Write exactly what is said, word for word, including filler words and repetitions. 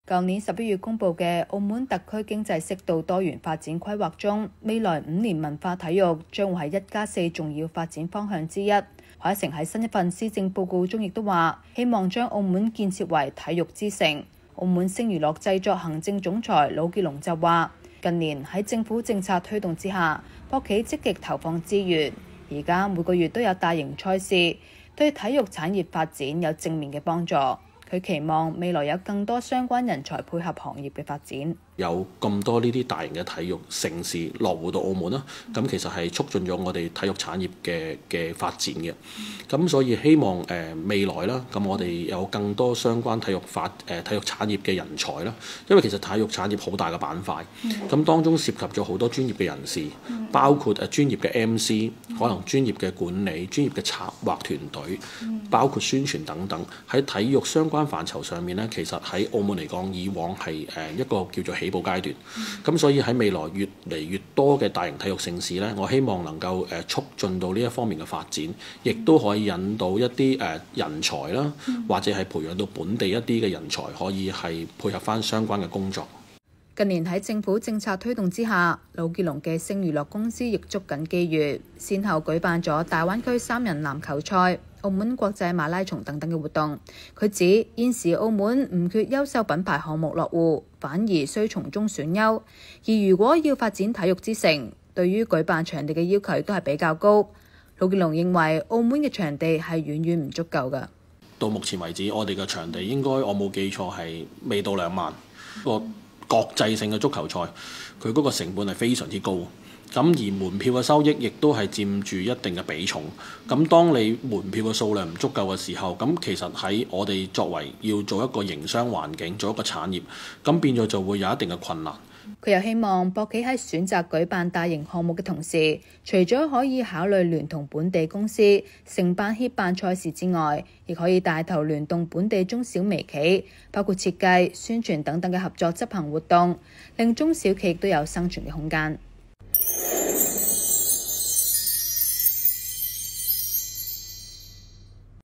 舊年十一月公布嘅澳門特區經濟適度多元發展規劃中，未來五年文化體育將會係一加四重要發展方向之一。海誠喺新一份施政報告中亦都話，希望將澳門建設為體育之城。澳門星娛樂製作行政總裁魯傑龍就話，近年喺政府政策推動之下，博企積極投放資源，而家每個月都有大型賽事，對體育產業發展有正面嘅幫助。佢期望未來有更多相關人才配合行業嘅發展。 有咁多呢啲大型嘅體育盛事落戶到澳門啦，咁其實係促進咗我哋體育產業嘅嘅發展嘅。咁所以希望誒、呃、未來啦，咁我哋有更多相關體育發誒、呃、體育產業嘅人才啦。因為其實體育產業好大嘅板塊，咁、嗯、當中涉及咗好多專業嘅人士，嗯、包括誒專業嘅 M C，、嗯、可能專業嘅管理、專業嘅策劃團隊，嗯、包括宣傳等等。喺體育相關範疇上面咧，其實喺澳門嚟講，以往係誒一個叫做起步階段。咁、嗯、所以喺未來越嚟越多嘅大型體育盛事咧，我希望能夠誒促進到呢一方面嘅發展，亦都可以引到一啲誒人才啦，嗯、或者係培養到本地一啲嘅人才，可以係配合翻相關嘅工作。 近年喺政府政策推動之下，魯傑龍嘅星娛樂公司亦捉緊機遇，先後舉辦咗大灣區三人籃球賽、澳門國際馬拉松等等嘅活動。佢指現時澳門唔缺優秀品牌項目落戶，反而需從中選優。而如果要發展體育之城，對於舉辦場地嘅要求都係比較高。魯傑龍認為澳門嘅場地係遠遠唔足夠㗎。 到目前為止，我哋嘅場地應該我冇記錯係未到兩萬個。國際性嘅足球賽，佢嗰個成本係非常之高，咁而門票嘅收益亦都係佔住一定嘅比重。咁當你門票嘅數量唔足夠嘅時候，咁其實喺我哋作為要做一個營商環境，做一個產業，咁變咗就會有一定嘅困難。 佢又希望博企喺選擇舉辦大型項目嘅同時，除咗可以考慮聯同本地公司承辦協辦賽事之外，亦可以帶頭聯動本地中小微企，包括設計、宣傳等等嘅合作執行活動，令中小企亦都有生存嘅空間。